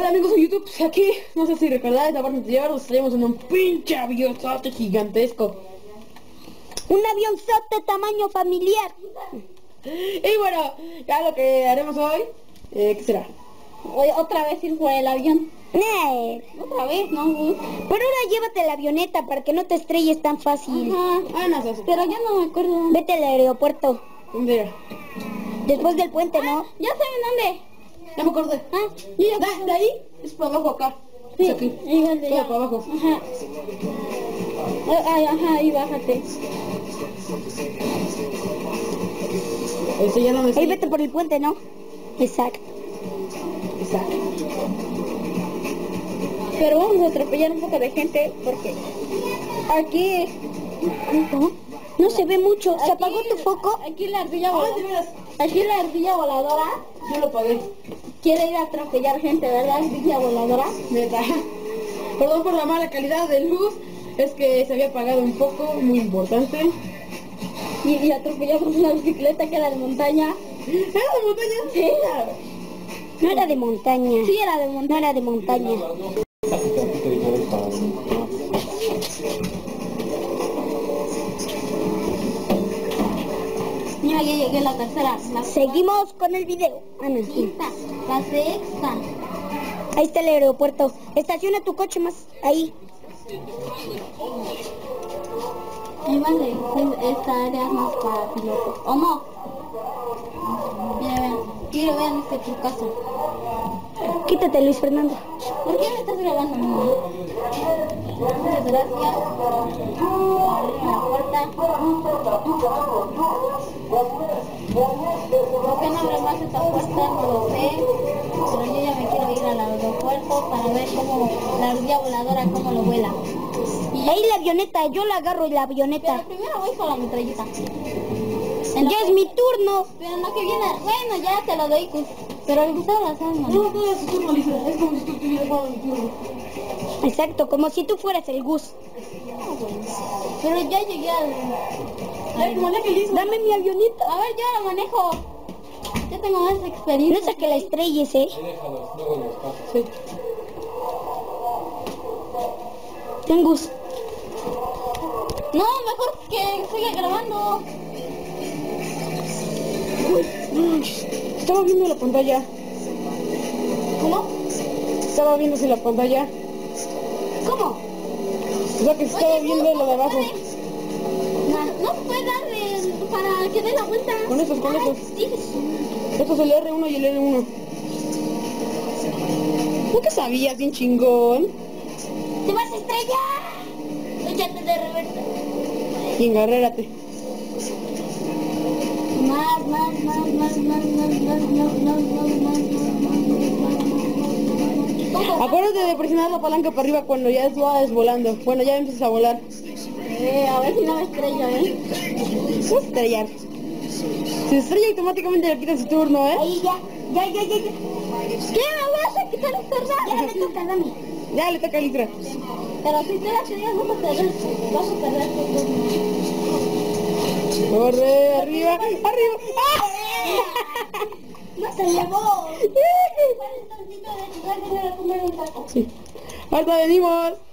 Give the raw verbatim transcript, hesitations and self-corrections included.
Hola amigos de YouTube, pues aquí, no sé si recordáis la parte anterior, nos traíamos en un pinche avionzote gigantesco. Un avionzote tamaño familiar. Y bueno, ya lo que haremos hoy, eh, ¿qué será? Voy otra vez ir por el avión. Nee. Otra vez, ¿no, Gus? Pero ahora llévate la avioneta para que no te estrelles tan fácil. Ajá. Ah, no sé eso. Pero ya no me acuerdo. Vete al aeropuerto. ¿Dónde era? Después del puente, ¿no? Ya sé en dónde. Ya me acordé. Ah, yo ya Da- de ahí es para abajo acá. Sí, Es aquí. igual de Todo allá. para abajo. Ajá. Ay, ajá, y bájate. Ese ya no me Ahí sé. vete por el puente, ¿no? Exacto. Exacto. Pero vamos a atropellar un poco de gente porque aquí, ¿No? No se ve mucho. ¿Se apagó tu foco? aquí la ardilla Ah, de voladora, veras. aquí la ardilla voladora Yo lo pagué. quiere ir a atropellar gente, ¿verdad? Ardilla voladora. Neta. Perdón por la mala calidad de luz. Es que se había apagado un poco, muy importante. Y, y atropellamos una bicicleta que era de montaña. ¿Era de montaña? Sí, No era de montaña. sí era de montaña. No era de montaña. Mira, ya llegué a la tercera. La Seguimos con el video. Ah, no, sí. quinta, la sexta. Ahí está el aeropuerto. Estaciona tu coche más ahí. Y vale, es- esta área es más para pilotos. ¿O no? Mira, vean. Quiero vean este trucazo. Quítate, Luis Fernando. ¿Por qué me estás grabando, mamá? Muchas gracias. Abrir la puerta. ¿Por qué no abre más esta puerta? No lo sé. Pero yo ya me quiero ir al aeropuerto para ver cómo la ardilla voladora, cómo lo vuela. Y ahí la avioneta. Yo la agarro y la Pero avioneta. primero voy con la metralleta. En lo Ya que- es mi turno. Pero en lo que viene, bueno, ya te lo doy, Gus. Pero el Gustavo la sabe, No, mamá. no, es su turno, Lisa. Es como si tú estuvieras jugando mi turno. Exacto, como si tú fueras el Gus. Pero ya llegué al... Ay, que maneje Lisa. Dame mi avioneta. A ver, yo la manejo. Yo tengo más No experiencia. es que la estrelles, ¿eh? Sí. Ten Gus. No, mejor que siga grabando. Estaba viendo la pantalla. ¿Cómo? Estaba viendo si la pantalla. ¿Cómo? O sea que se estaba Oye, viendo ¿no- lo de no abajo. puede- No, no se puede dar el- para que dé la vuelta. Con esos, con Ay, esos. sí. Esto es el R uno y el R uno. ¿Tú qué sabías, bien chingón? ¡Te vas a estrellar! Échate de reversa. Y engarrérate. Más, más, más, más, más, más, más, más, más, más, más, más. Acuérdate de presionar la palanca para arriba cuando ya vas volando. Bueno, ya empiezas a volar. Eh, a ver si no me estrello, ¿eh? Vas a estrellar. Si se estrella automáticamente le quitas su turno, ¿eh? Ahí ya. Ya, ya, ya, ya. ¿Qué me vas a quitar el cerrar? Ya me toca, dame. Ya le toca a Litra. Pero si te la estrellas vas a perder, vas a perder tu turno. Corre, arriba, arriba. ¡Ah! ¡No se llevó! Sí. Ahorita venimos.